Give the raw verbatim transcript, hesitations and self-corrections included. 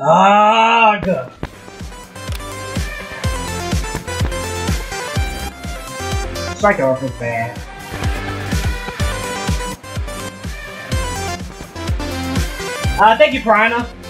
Ah, good. Strike off is bad. Uh, thank you, Prina.